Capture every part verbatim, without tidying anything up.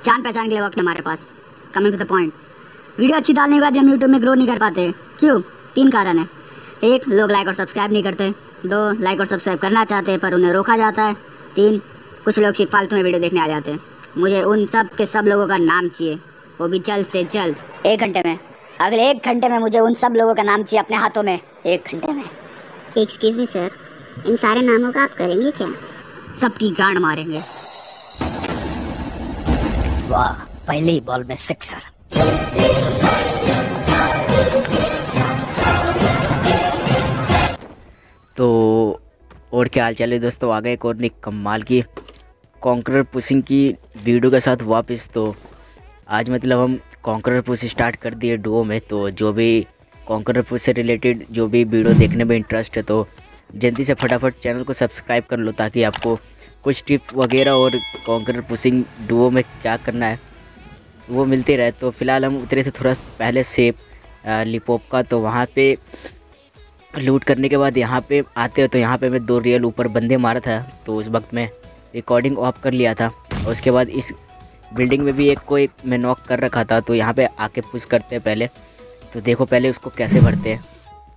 जान पहचान के लिए वक्त हमारे पास। Coming to the point, video अच्छी डालने के बाद हम यूट्यूब में ग्रो नहीं कर पाते। क्यों? तीन कारण है। एक, लोग लाइक और सब्सक्राइब नहीं करते। दो, लाइक और सब्सक्राइब करना चाहते हैं पर उन्हें रोका जाता है। तीन, कुछ लोग सिर्फ फालतू में वीडियो देखने आ जाते हैं। मुझे उन सब के सब लोगों का नाम चाहिए, वो भी जल्द से जल्द, एक घंटे में। अगले एक घंटे में मुझे उन सब लोगों का नाम चाहिए अपने हाथों में, एक घंटे में। एक्सक्यूज मी सर, इन सारे नामों का आप करेंगे क्या? सबकी गांड मारेंगे। वाह, पहले ही बॉल में सिक्सर। तो और क्या हाल चाल है दोस्तों, आ गए एक और एक कमाल की कॉन्करर पुशिंग की वीडियो के साथ वापस। तो आज मतलब हम कॉन्करर पुश स्टार्ट कर दिए डुओ में। तो जो भी कॉन्करर पुश से रिलेटेड जो भी वीडियो देखने में इंटरेस्ट है तो जल्दी से फटाफट चैनल को सब्सक्राइब कर लो, ताकि आपको कुछ टिप वगैरह और कॉन्करर पुशिंग डुओ में क्या करना है वो मिलते रहे। तो फिलहाल हम उतरे थे थोड़ा पहले से लिपोप का, तो वहाँ पे लूट करने के बाद यहाँ पे आते हो तो यहाँ पे मैं दो रियल ऊपर बंदे मारा था। तो उस वक्त मैं रिकॉर्डिंग ऑफ कर लिया था और उसके बाद इस बिल्डिंग में भी एक को एक मैं नॉक कर रखा था। तो यहाँ पे आके पुश करते हैं पहले। तो देखो पहले उसको कैसे भरते हैं।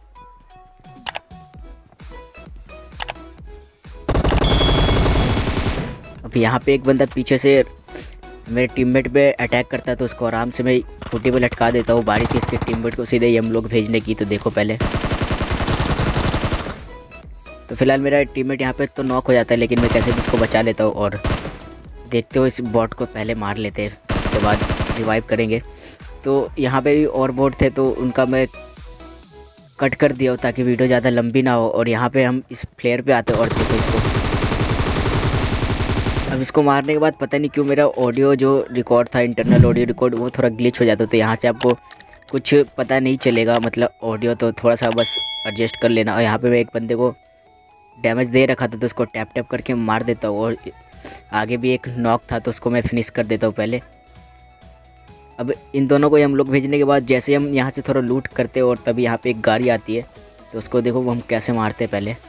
अब यहाँ पे एक बंदा पीछे से मेरे टीममेट पे अटैक करता है तो उसको आराम से मैं खूंटी पे लटका देता हूँ। बारी थी इसके टीममेट को सीधे हम लोग भेजने की। तो देखो पहले, तो फिलहाल मेरा टीममेट यहाँ पे तो नॉक हो जाता है, लेकिन मैं कैसे भी इसको बचा लेता हूँ और देखते हुए इस बॉट को पहले मार लेते हैं, उसके बाद रिवाइव करेंगे। तो यहाँ पे भी और बॉट थे तो उनका मैं कट कर दिया ताकि वीडियो ज़्यादा लंबी ना हो। और यहाँ पे हम इस प्लेयर पे आते हैं और देखो इसको। अब इसको मारने के बाद पता नहीं क्यों मेरा ऑडियो जो रिकॉर्ड था, इंटरनल ऑडियो रिकॉर्ड, वो थोड़ा ग्लिच हो जाता। तो यहाँ से आपको कुछ पता नहीं चलेगा मतलब ऑडियो, तो थोड़ा सा बस एडजस्ट कर लेना। और यहाँ पे मैं एक बंदे को डैमेज दे रखा था तो उसको टैप टैप करके मार देता हूँ। और आगे भी एक नॉक था तो उसको मैं फिनिश कर देता हूँ पहले। अब इन दोनों को हम लोग भेजने के बाद जैसे हम यहाँ से थोड़ा लूट करते हैं और तभी यहाँ पे एक गाड़ी आती है तो उसको देखो वो हम कैसे मारते हैं पहले।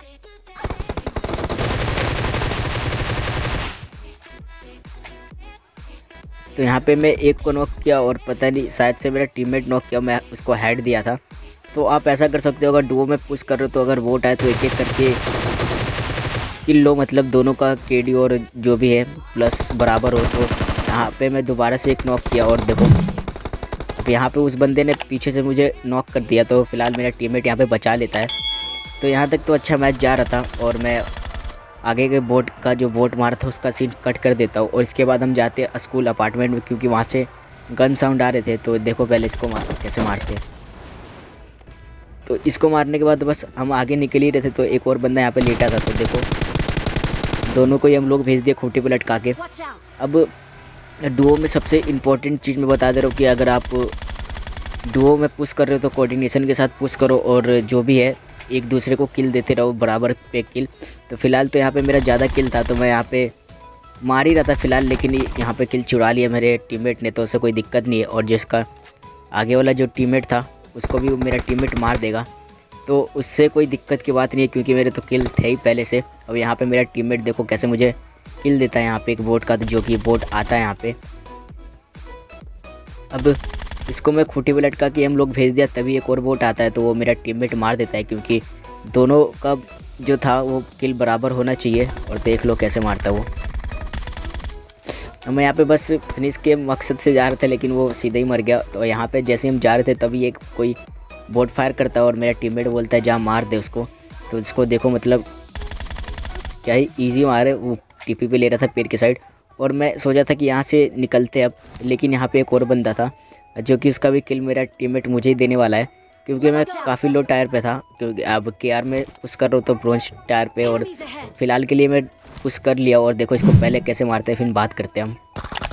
तो यहाँ पे मैं एक को नॉक किया और पता नहीं शायद से मेरा टीममेट नॉक किया, मैं उसको हेड दिया था। तो आप ऐसा कर सकते हो, अगर डुओ में पुश कर रहे हो तो अगर वोट आए तो एक एक करके किल लो, मतलब दोनों का केडी और जो भी है प्लस बराबर हो। तो यहाँ पे मैं दोबारा से एक नॉक किया और देखो अब यहाँ पे उस बंदे ने पीछे से मुझे नॉक कर दिया। तो फिलहाल मेरा टीममेट यहाँ पे बचा लेता है। तो यहाँ तक तो अच्छा मैच जा रहा था और मैं आगे के बोट का जो बोट मारा था उसका सीन कट कर देता हूँ। और इसके बाद हम जाते हैं स्कूल अपार्टमेंट में, क्योंकि वहाँ से गन साउंड आ रहे थे। तो देखो पहले इसको मार कैसे मारते हैं। तो इसको मारने के बाद बस हम आगे निकल ही रहे थे तो एक और बंदा यहाँ पे लेटा था। तो देखो दोनों को ही हम लोग भेज दिए खूंटी पे लटका के। अब डुओ में सबसे इम्पोर्टेंट चीज़ मैं बता दे रहा हूँ कि अगर आप डुओ में पुश कर रहे हो तो कोऑर्डिनेशन के साथ पुश करो और जो भी है एक दूसरे को किल देते रहो, बराबर पे किल। तो फिलहाल तो यहाँ पे मेरा ज़्यादा किल था तो मैं यहाँ पे मार ही रहा था फिलहाल, लेकिन यहाँ पे किल चुरा लिया मेरे टीममेट ने तो उससे कोई दिक्कत नहीं है। और जिसका आगे वाला जो टीममेट था उसको भी मेरा टीममेट मार देगा तो उससे कोई दिक्कत की बात नहीं है, क्योंकि मेरे तो किल थे ही पहले से। अब यहाँ पे मेरा टीममेट देखो कैसे मुझे किल देता है यहाँ पे एक बोट का, तो जो कि बोट आता है यहाँ पे। अब इसको मैं खूंटी पे लटका के हम लोग भेज दिया, तभी एक और बोट आता है तो वो मेरा टीममेट मार देता है, क्योंकि दोनों का जो था वो किल बराबर होना चाहिए। और देख लो कैसे मारता वो। मैं यहाँ पे बस फिनिश के मकसद से जा रहे थे लेकिन वो सीधे ही मर गया। तो यहाँ पे जैसे हम जा रहे थे तभी एक कोई बोट फायर करता है और मेरा टीममेट बोलता है जा मार दे उसको। तो इसको देखो मतलब क्या ही ईजी मारे, वो टीपी पे ले रहा था पेड़ के साइड। और मैं सोचा था कि यहाँ से निकलते अब, लेकिन यहाँ पे एक और बंदा था जो कि उसका भी किल मेरा टीममेट मुझे ही देने वाला है, क्योंकि मैं काफ़ी लो टायर पे था। क्योंकि अब के आर में पुश कर रहा हूँ तो ब्रोंज टायर पे, और फिलहाल के लिए मैं पुश कर लिया। और देखो इसको पहले कैसे मारते हैं फिर बात करते हैं हम।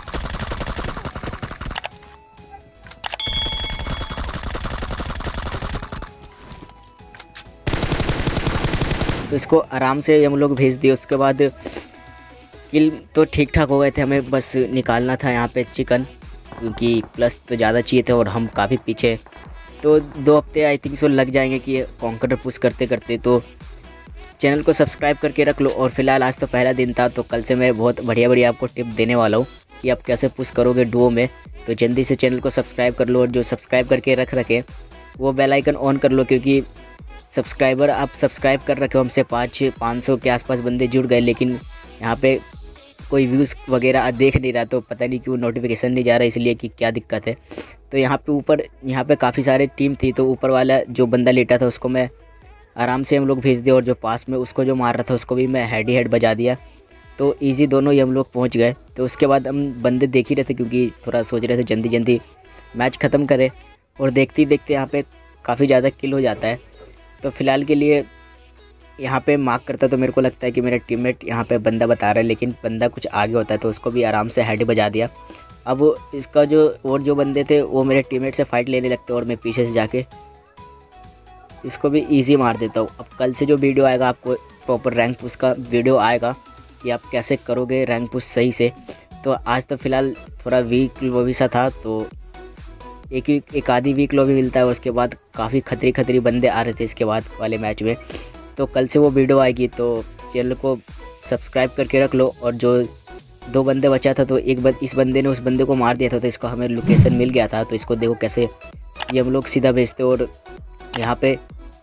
तो इसको आराम से हम लोग भेज दिए। उसके बाद किल तो ठीक ठाक हो गए थे, हमें बस निकालना था यहाँ पे चिकन, क्योंकि प्लस तो ज़्यादा चाहिए थे और हम काफ़ी पीछे। तो दो हफ्ते आई थिंक सो लग जाएंगे कि कॉन्करर पुश करते करते। तो चैनल को सब्सक्राइब करके रख लो। और फिलहाल आज तो पहला दिन था तो कल से मैं बहुत बढ़िया बढ़िया आपको टिप देने वाला हूँ। कि आप कैसे पुश करोगे डुओ में, तो जल्दी से चैनल को सब्सक्राइब कर लो और जो सब्सक्राइब करके रख रखे वो बेल आइकन ऑन कर लो, क्योंकि सब्सक्राइबर आप सब्सक्राइब कर रखे हो हमसे पाँच पाँच सौ के आसपास बंदे जुड़ गए, लेकिन यहाँ पे कोई व्यूज़ वगैरह देख नहीं रहा, तो पता नहीं क्यों नोटिफिकेशन नहीं जा रहा, इसलिए कि क्या दिक्कत है। तो यहाँ पे ऊपर यहाँ पे काफ़ी सारे टीम थी, तो ऊपर वाला जो बंदा लेटा था उसको मैं आराम से हम लोग भेज दिया और जो पास में उसको जो मार रहा था उसको भी मैं हेड ही हेड बजा दिया, तो इजी दोनों ही हम लोग पहुँच गए। तो उसके बाद हम बंदे देख ही रहे थे, क्योंकि थोड़ा सोच रहे थे जल्दी जल्दी मैच ख़त्म करें, और देखते ही देखते यहाँ पर काफ़ी ज़्यादा किल हो जाता है। तो फ़िलहाल के लिए यहाँ पे मार्क करता तो मेरे को लगता है कि मेरा टीममेट यहाँ पे बंदा बता रहा है, लेकिन बंदा कुछ आगे होता है, तो उसको भी आराम से हेड बजा दिया। अब इसका जो और जो बंदे थे वो मेरे टीममेट से फाइट लेने लगते और मैं पीछे से जाके इसको भी इजी मार देता हूँ। अब कल से जो वीडियो आएगा आपको प्रॉपर रैंक पुश का वीडियो आएगा कि आप कैसे करोगे रैंक पुश सही से। तो आज तो फ़िलहाल थोड़ा वीक लॉबी सा था, तो एक एक एक आधी वीक लॉबी मिलता है, और उसके बाद काफ़ी खतरी खतरी बंदे आ रहे थे इसके बाद वाले मैच में। तो कल से वो वीडियो आएगी, तो चैनल को सब्सक्राइब करके रख लो। और जो दो बंदे बचा था, तो एक बंद इस बंदे ने उस बंदे को मार दिया था, तो इसको हमें लोकेशन मिल गया था। तो इसको देखो कैसे ये हम लोग सीधा भेजते, और यहाँ पे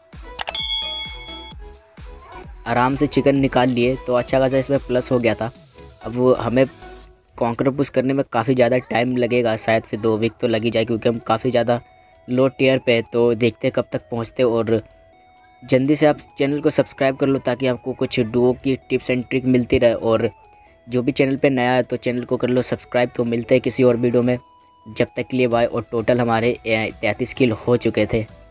आराम से चिकन निकाल लिए, तो अच्छा खासा इसमें प्लस हो गया था। अब वो हमें कॉन्कर पुश करने में काफ़ी ज़्यादा टाइम लगेगा, शायद से दो वीक तो लग ही जाए, क्योंकि हम काफ़ी ज़्यादा लो टियर पे, तो देखते कब तक पहुँचते। और जल्दी से आप चैनल को सब्सक्राइब कर लो, ताकि आपको कुछ डुओ की टिप्स एंड ट्रिक मिलती रहे। और जो भी चैनल पे नया है तो चैनल को कर लो सब्सक्राइब। तो मिलते हैं किसी और वीडियो में, जब तक के लिए बाय। और टोटल हमारे तैंतीस किल हो चुके थे।